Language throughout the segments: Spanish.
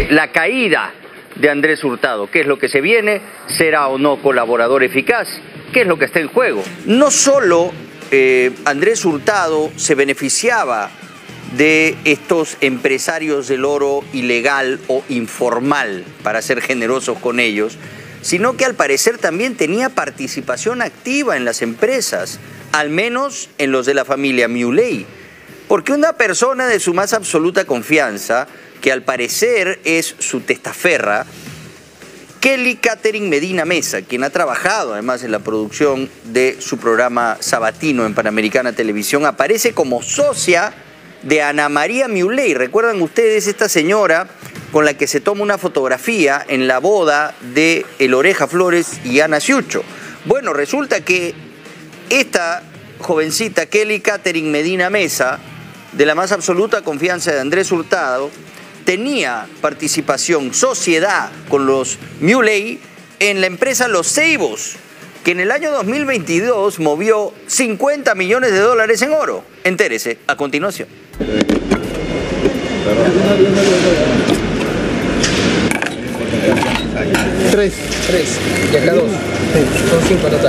la caída de Andrés Hurtado. ¿Qué es lo que se viene? ¿Será o no colaborador eficaz? ¿Qué es lo que está en juego? No solo Andrés Hurtado se beneficiaba de estos empresarios del oro ilegal o informal, para ser generosos con ellos, sino que al parecer también tenía participación activa en las empresas, al menos en los de la familia Muley. Porque una persona de su más absoluta confianza, que al parecer es su testaferra, Kelly Catherine Medina Mesa, quien ha trabajado además en la producción de su programa sabatino en Panamericana Televisión, aparece como socia de Ana María Muley. ¿Recuerdan ustedes esta señora con la que se toma una fotografía en la boda de El Oreja Flores y Ana Ciucho? Bueno, resulta que esta jovencita Kelly Catherine Medina Mesa, de la más absoluta confianza de Andrés Hurtado, tenía participación, sociedad con los Muley en la empresa Los Ceibos, que en el año 2022 movió $50 millones en oro. Entérese a continuación. Tres, y acá 2. Son 5 total.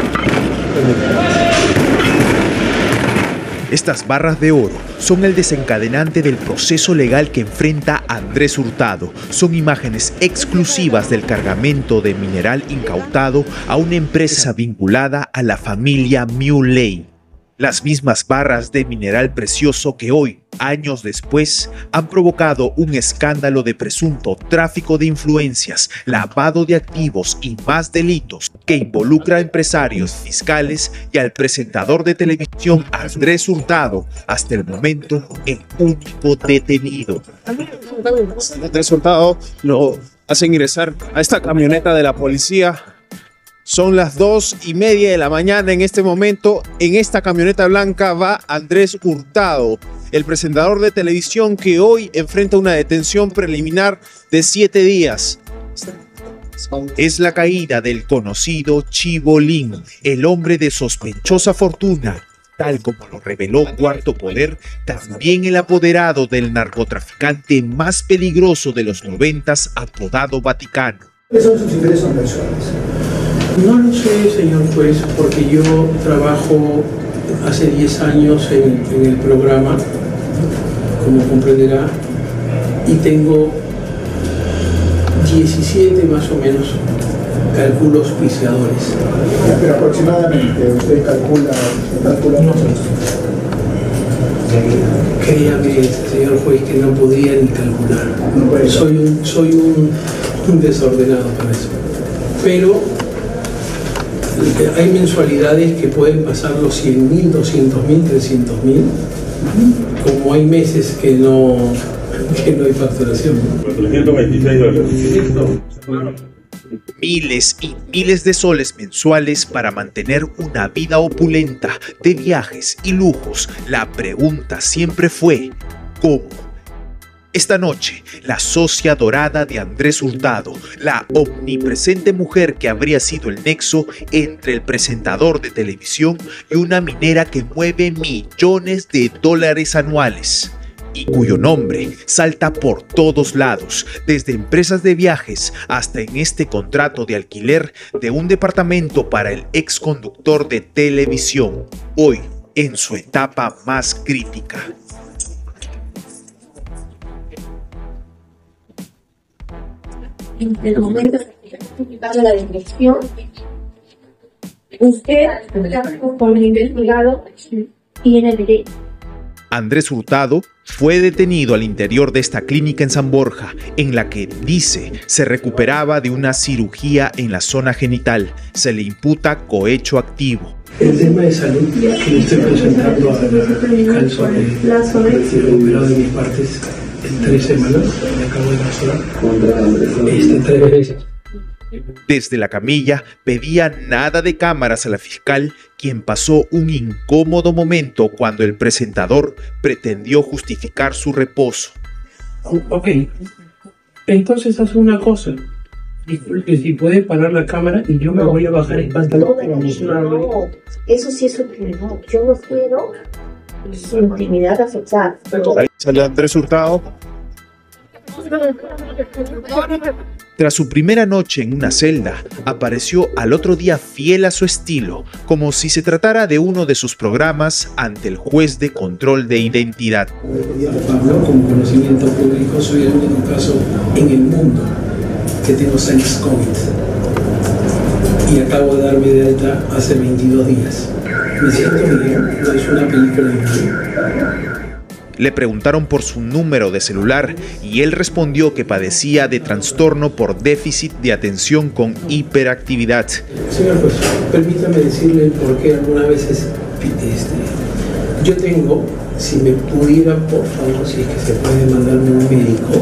Estas barras de oro son el desencadenante del proceso legal que enfrenta Andrés Hurtado. Son imágenes exclusivas del cargamento de mineral incautado a una empresa vinculada a la familia Muley. Las mismas barras de mineral precioso que hoy, años después, han provocado un escándalo de presunto tráfico de influencias, lavado de activos y más delitos que involucra a empresarios, fiscales y al presentador de televisión Andrés Hurtado, hasta el momento el único detenido. Andrés Hurtado lo hace ingresar a esta camioneta de la policía. Son las 2:30 de la mañana en este momento. En esta camioneta blanca va Andrés Hurtado, el presentador de televisión que hoy enfrenta una detención preliminar de 7 días. Es la caída del conocido Chibolín, el hombre de sospechosa fortuna, tal como lo reveló Cuarto Poder, también el apoderado del narcotraficante más peligroso de los 90s, apodado Vaticano. ¿Cuáles son sus ingresos mensuales? No lo sé, señor juez, porque yo trabajo hace 10 años en el programa, como comprenderá, y tengo 17 más o menos cálculos auspiciadores. Pero aproximadamente, ¿usted calcula? No. Créame, señor juez, que no podría ni calcular. No soy un desordenado para eso. Pero hay mensualidades que pueden pasar los 100.000, 200.000, 300.000, como hay meses que no hay facturación. Miles y miles de soles mensuales para mantener una vida opulenta de viajes y lujos. La pregunta siempre fue, ¿cómo? Esta noche, la socia dorada de Andrés Hurtado, la omnipresente mujer que habría sido el nexo entre el presentador de televisión y una minera que mueve millones de dólares anuales y cuyo nombre salta por todos lados, desde empresas de viajes hasta en este contrato de alquiler de un departamento para el ex conductor de televisión, hoy en su etapa más crítica. En el momento de la detención, usted, como investigado, tiene derecho. Andrés Hurtado fue detenido al interior de esta clínica en San Borja, en la que, dice, se recuperaba de una cirugía en la zona genital. Se le imputa cohecho activo. El tema de salud que le estoy presentando a la calzo de recuperado de mis partes en 3 semanas, me acabo de pasar 3 veces. Desde la camilla pedía nada de cámaras a la fiscal, quien pasó un incómodo momento cuando el presentador pretendió justificar su reposo. Ok, entonces haz una cosa. Disculpe, si puede parar la cámara y yo me voy a bajar el pantalón. No, eso sí es un crimen. Yo no puedo su intimidad afectada. Ahí sale Andrés Hurtado. Tras su primera noche en una celda, apareció al otro día fiel a su estilo, como si se tratara de uno de sus programas ante el juez de control de identidad. Pablo, como conocimiento público, soy el único caso en el mundo que tengo SARS-CoV. Y acabo de darme de alta hace 22 días. Me siento bien, no es una película de mí. Le preguntaron por su número de celular y él respondió que padecía de trastorno por déficit de atención con hiperactividad. Señor juez, permítame decirle por qué algunas veces yo tengo, si me pudiera, por favor, si es que se puede mandarme un médico,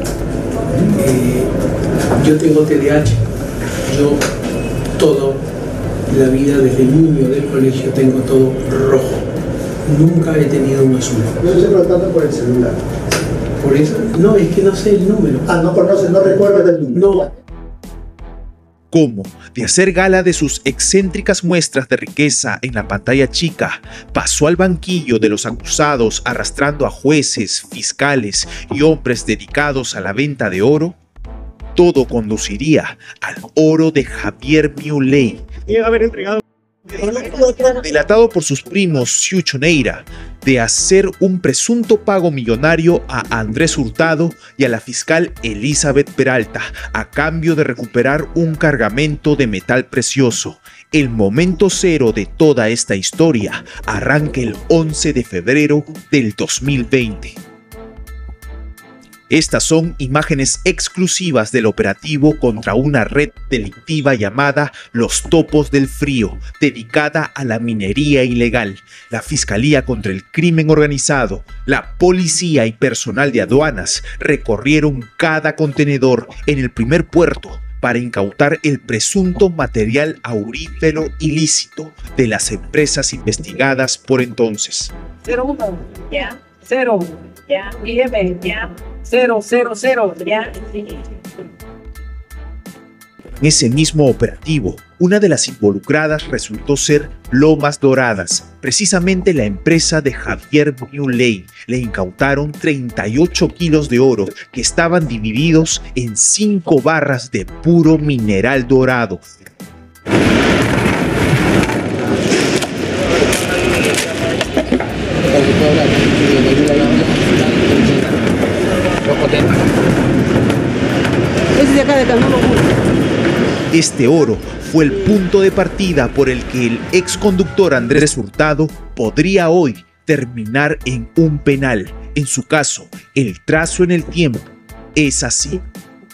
yo tengo TDAH. Yo toda la vida desde niño del colegio tengo todo rojo. Nunca he tenido un azul. Yo estoy preguntando por el celular. ¿Por eso? No, es que no sé el número. Ah, no conoces, no recuerdas el número. No. Cómo, de hacer gala de sus excéntricas muestras de riqueza en la pantalla chica, pasó al banquillo de los acusados arrastrando a jueces, fiscales y hombres dedicados a la venta de oro, todo conduciría al oro de Javier Milei. Delatado por sus primos Xucho Neira de hacer un presunto pago millonario a Andrés Hurtado y a la fiscal Elizabeth Peralta a cambio de recuperar un cargamento de metal precioso. El momento cero de toda esta historia arranca el 11 de febrero del 2020. Estas son imágenes exclusivas del operativo contra una red delictiva llamada Los Topos del Frío, dedicada a la minería ilegal. La Fiscalía contra el Crimen Organizado, la policía y personal de aduanas recorrieron cada contenedor en el primer puerto para incautar el presunto material aurífero ilícito de las empresas investigadas por entonces. 01, ya, 0, ya, IM, ya. 000, ya. En ese mismo operativo, una de las involucradas resultó ser Lomas Doradas, precisamente la empresa de Javier Milei. Le incautaron 38 kilos de oro que estaban divididos en 5 barras de puro mineral dorado. Este oro fue el punto de partida por el que el exconductor Andrés Hurtado podría hoy terminar en un penal. En su caso, el trazo en el tiempo es así.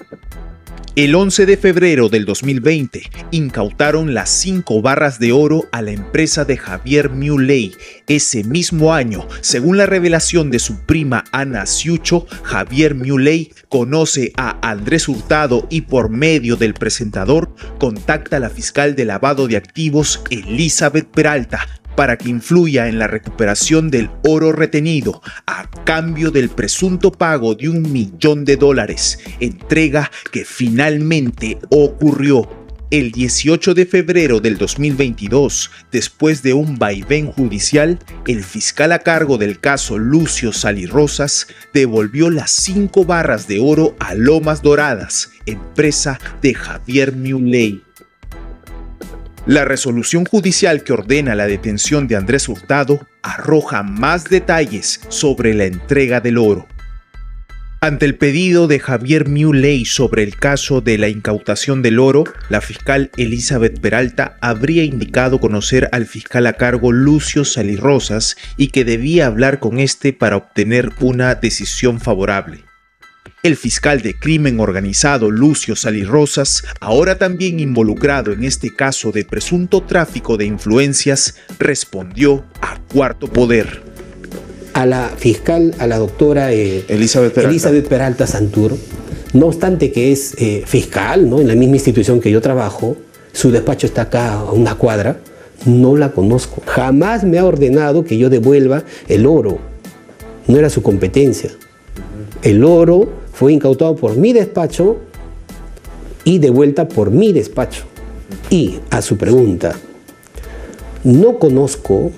El 11 de febrero del 2020 incautaron las 5 barras de oro a la empresa de Javier Milei. Ese mismo año, según la revelación de su prima Ana Xucho, Javier Milei conoce a Andrés Hurtado y por medio del presentador contacta a la fiscal de lavado de activos Elizabeth Peralta para que influya en la recuperación del oro retenido a cambio del presunto pago de $1 millón, entrega que finalmente ocurrió. El 18 de febrero del 2022, después de un vaivén judicial, el fiscal a cargo del caso Lucio Salirrosas devolvió las 5 barras de oro a Lomas Doradas, empresa de Javier Milei. La resolución judicial que ordena la detención de Andrés Hurtado arroja más detalles sobre la entrega del oro. Ante el pedido de Javier Milei sobre el caso de la incautación del oro, la fiscal Elizabeth Peralta habría indicado conocer al fiscal a cargo Lucio Salirrosas y que debía hablar con este para obtener una decisión favorable. El fiscal de crimen organizado Lucio Salirrosas, ahora también involucrado en este caso de presunto tráfico de influencias, respondió a Cuarto Poder. A la fiscal, a la doctora Elizabeth Peralta Santur, no obstante que es fiscal, ¿no?, en la misma institución que yo trabajo, su despacho está acá a una cuadra, no la conozco. Jamás me ha ordenado que yo devuelva el oro. No era su competencia. El oro fue incautado por mi despacho y devuelta por mi despacho. Y a su pregunta, no conozco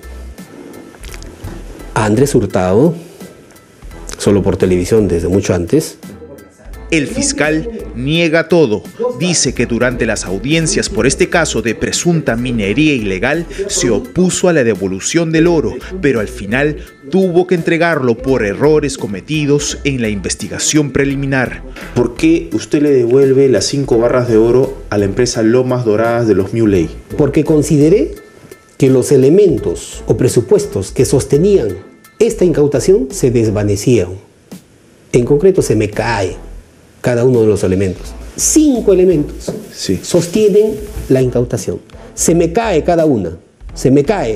a Andrés Hurtado, solo por televisión desde mucho antes. El fiscal niega todo. Dice que durante las audiencias por este caso de presunta minería ilegal se opuso a la devolución del oro, pero al final tuvo que entregarlo por errores cometidos en la investigación preliminar. ¿Por qué usted le devuelve las 5 barras de oro a la empresa Lomas Doradas de los Muley? Porque consideré que los elementos o presupuestos que sostenían esta incautación se desvanecieron. En concreto se me cae cada uno de los elementos. 5 elementos sostienen la incautación. Se me cae cada una. Se me cae.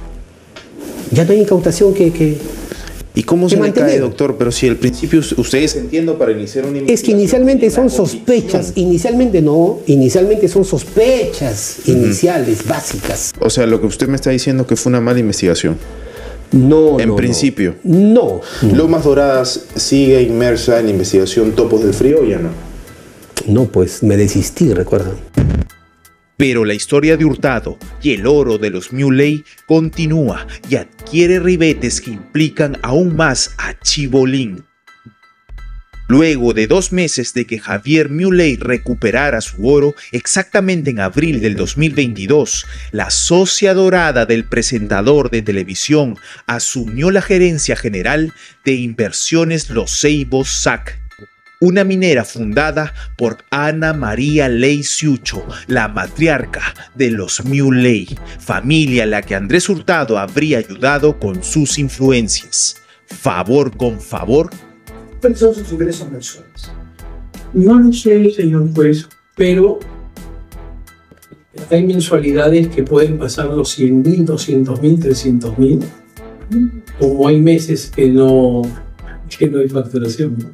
Ya no hay incautación que ¿Y cómo se le mantener. cae, doctor? Pero si al principio ustedes entiendo para iniciar una investigación... Es que inicialmente son sospechas. Inicialmente son sospechas iniciales, básicas. O sea, lo que usted me está diciendo que fue una mala investigación. No, En principio. No. ¿Lomas Doradas sigue inmersa en la investigación Topos del Frío o ya no? No, pues me desistí, recuerda. Pero la historia de Hurtado y el oro de los Muley continúa y adquiere ribetes que implican aún más a Chibolín. Luego de 2 meses de que Javier Muley recuperara su oro, exactamente en abril del 2022, la socia dorada del presentador de televisión asumió la gerencia general de Inversiones Los Ceibos SAC, una minera fundada por Ana María Ley Ciucho, la matriarca de los Muley, familia a la que Andrés Hurtado habría ayudado con sus influencias. Favor con favor. ¿Cuáles son sus ingresos mensuales? No lo sé, señor juez, pero hay mensualidades que pueden pasar los 100.000, 200.000, 300.000, como hay meses que no hay facturación.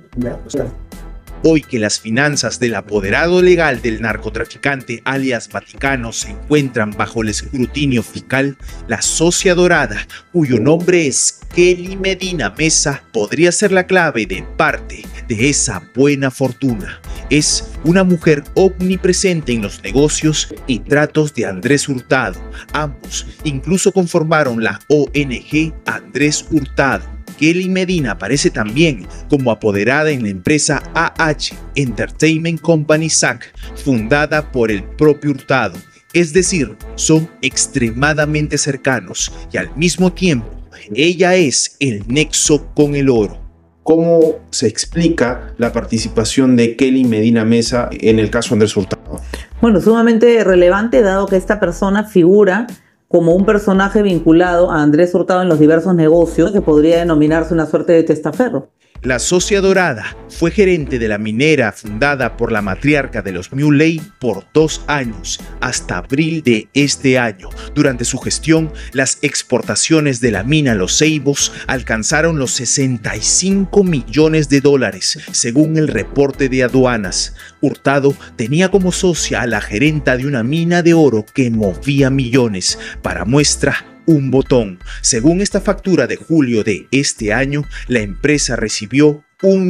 Hoy que las finanzas del apoderado legal del narcotraficante alias Vaticano se encuentran bajo el escrutinio fiscal, la socia dorada, cuyo nombre es Kelly Medina Mesa, podría ser la clave de parte de esa buena fortuna. Es una mujer omnipresente en los negocios y tratos de Andrés Hurtado. Ambos incluso conformaron la ONG Andrés Hurtado. Kelly Medina aparece también como apoderada en la empresa AH Entertainment Company SAC, fundada por el propio Hurtado. Es decir, son extremadamente cercanos y al mismo tiempo ella es el nexo con el oro. ¿Cómo se explica la participación de Kelly Medina Mesa en el caso Andrés Hurtado? Bueno, sumamente relevante dado que esta persona figura como un personaje vinculado a Andrés Hurtado en los diversos negocios que podría denominarse una suerte de testaferro. La socia dorada fue gerente de la minera fundada por la matriarca de los Muley por 2 años, hasta abril de este año. Durante su gestión, las exportaciones de la mina Los Ceibos alcanzaron los $65 millones, según el reporte de aduanas. Hurtado tenía como socia a la gerenta de una mina de oro que movía millones. Para muestra, un botón. Según esta factura de julio de este año, la empresa recibió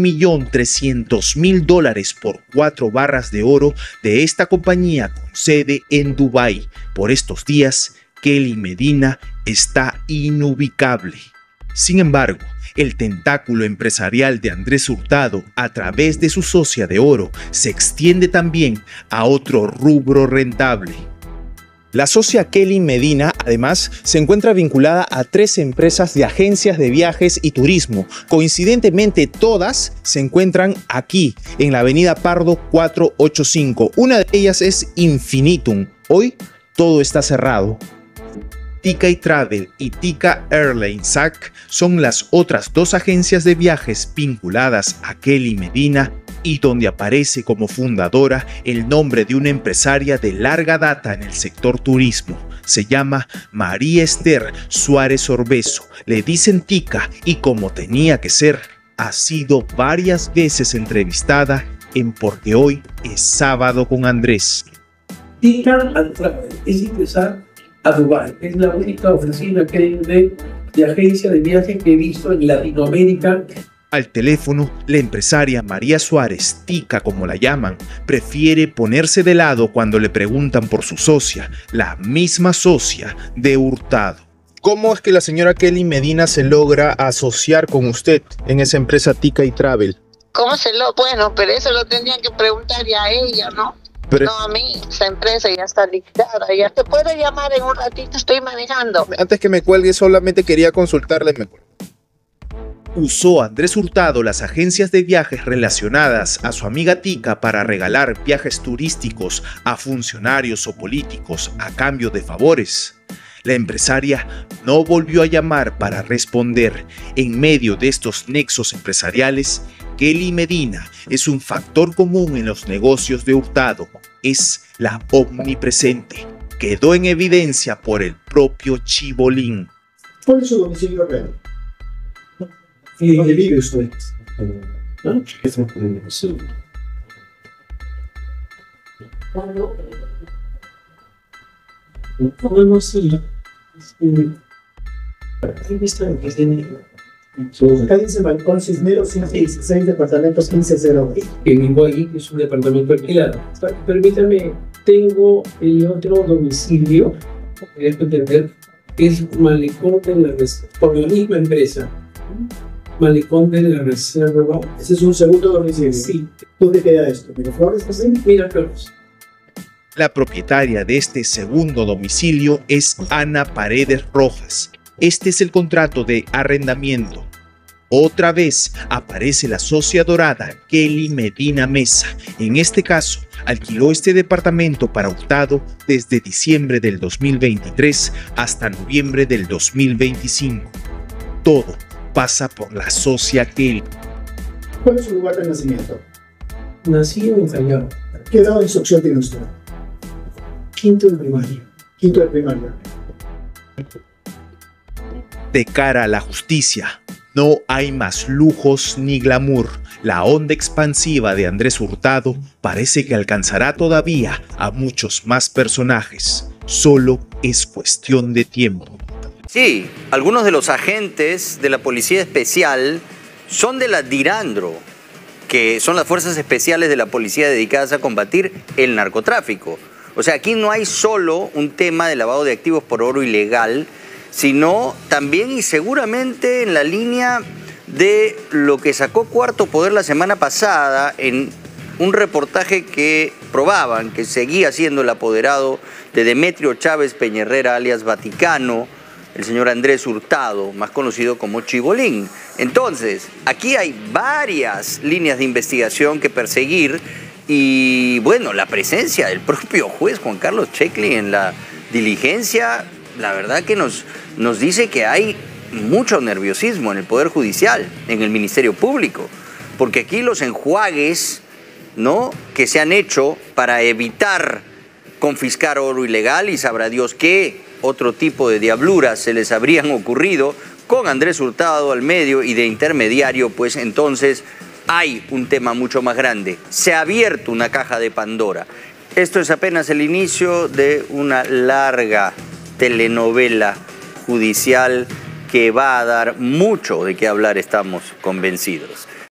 $1.300.000 por 4 barras de oro de esta compañía con sede en Dubái. Por estos días, Kelly Medina está inubicable. Sin embargo, el tentáculo empresarial de Andrés Hurtado, a través de su socia de oro, se extiende también a otro rubro rentable. La socia Kelly Medina, además, se encuentra vinculada a 3 empresas de agencias de viajes y turismo. Coincidentemente, todas se encuentran aquí, en la avenida Pardo 485. Una de ellas es Infinitum. Hoy, todo está cerrado. Tika Travel y Tika Airlines SAC son las otras 2 agencias de viajes vinculadas a Kelly Medina y donde aparece como fundadora el nombre de una empresaria de larga data en el sector turismo. Se llama María Esther Suárez Orbeso. Le dicen Tika y como tenía que ser, ha sido varias veces entrevistada en Porque Hoy es Sábado con Andrés. Tika es ingresar a Dubái. Es la única oficina que hay de agencia de viajes que he visto en Latinoamérica. Al teléfono, la empresaria María Suárez, Tika como la llaman, prefiere ponerse de lado cuando le preguntan por su socia, la misma socia de Hurtado. ¿Cómo es que la señora Kelly Medina se logra asociar con usted en esa empresa Tika Travel? ¿Cómo se lo...? Bueno, pero eso lo tendrían que preguntar ya a ella, ¿no? Pero... No a mí, esa empresa ya está liquidada, ya te puedo llamar en un ratito, estoy manejando. Antes que me cuelgue, solamente quería consultarle. Usó Andrés Hurtado las agencias de viajes relacionadas a su amiga Tica para regalar viajes turísticos a funcionarios o políticos a cambio de favores. La empresaria no volvió a llamar para responder. En medio de estos nexos empresariales, Kelly Medina es un factor común en los negocios de Hurtado. Es la omnipresente. Quedó en evidencia por el propio Chibolín. ¿Cuál es su domicilio real? ¿Y dónde vive usted? ¿No? Sí. No sé. Acá dice balcón Cisneros 116, departamentos 1501. Que vivo ahí, que es un departamento alquilado. Permítame, tengo el otro domicilio, tienes que entender, es Malecón de la Reserva, por la misma empresa. Malecón de la Reserva. Ese es un segundo domicilio. Sí. ¿Dónde queda esto? ¿Miraflores? Miraflores. La propietaria de este segundo domicilio es Ana Paredes Rojas. Este es el contrato de arrendamiento. Otra vez aparece la socia dorada Kelly Medina Mesa. En este caso, alquiló este departamento para Hurtado desde diciembre del 2023 hasta noviembre del 2025. Todo pasa por la socia Kelly. ¿Cuál es su lugar de nacimiento? Nací en Callao. ¿Qué grado de instrucción tiene usted? Quinto de primaria. Quinto de primaria. De cara a la justicia, no hay más lujos ni glamour. La onda expansiva de Andrés Hurtado parece que alcanzará todavía a muchos más personajes. Solo es cuestión de tiempo. Sí, algunos de los agentes de la Policía Especial son de la DIRANDRO, que son las fuerzas especiales de la policía dedicadas a combatir el narcotráfico. O sea, aquí no hay solo un tema de lavado de activos por oro ilegal, sino también y seguramente en la línea de lo que sacó Cuarto Poder la semana pasada en un reportaje que probaban que seguía siendo el apoderado de Demetrio Chávez Peñerrera, alias Vaticano, el señor Andrés Hurtado, más conocido como Chibolín. Entonces, aquí hay varias líneas de investigación que perseguir y, bueno, la presencia del propio juez Juan Carlos Checli en la diligencia, la verdad que nos dice que hay mucho nerviosismo en el Poder Judicial, en el Ministerio Público, porque aquí los enjuagues, ¿no?, que se han hecho para evitar confiscar oro ilegal y sabrá Dios qué otro tipo de diabluras se les habrían ocurrido con Andrés Hurtado al medio y de intermediario, pues entonces hay un tema mucho más grande. Se ha abierto una caja de Pandora. Esto es apenas el inicio de una larga telenovela judicial que va a dar mucho de qué hablar, estamos convencidos.